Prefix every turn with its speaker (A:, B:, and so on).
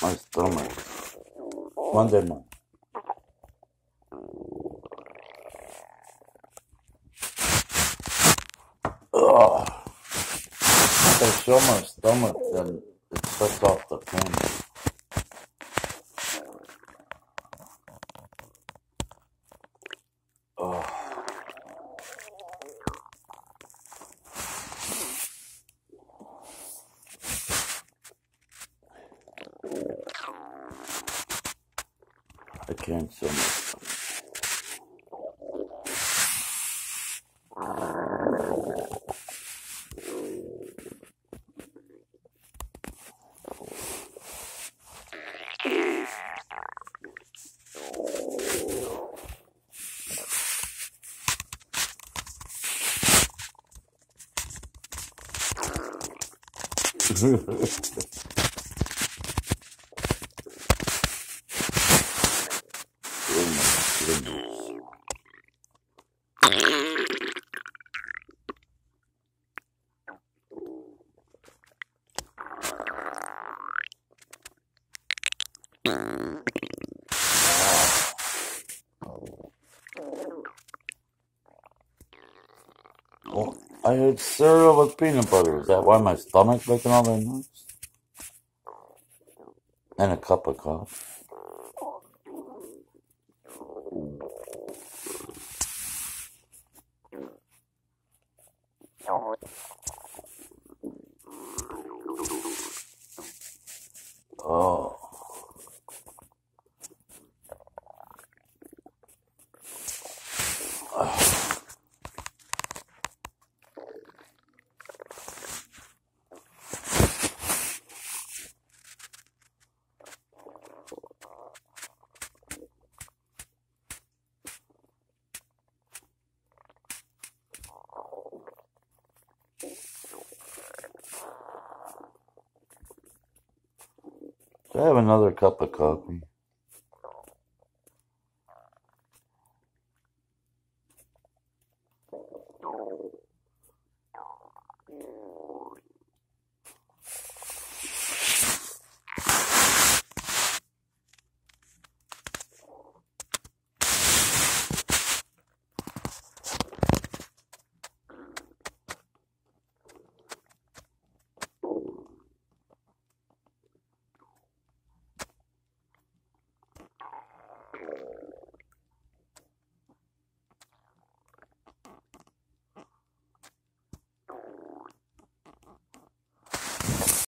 A: My stomach. Monday morning. Ugh. If I show my stomach, then it shuts off the camera. Ugh. I can't show my stomach. Oh my goodness. Oh, I had cereal with peanut butter. Is that why my stomach's making all that noise? And a cup of coffee. Oh. Do I have another cup of coffee?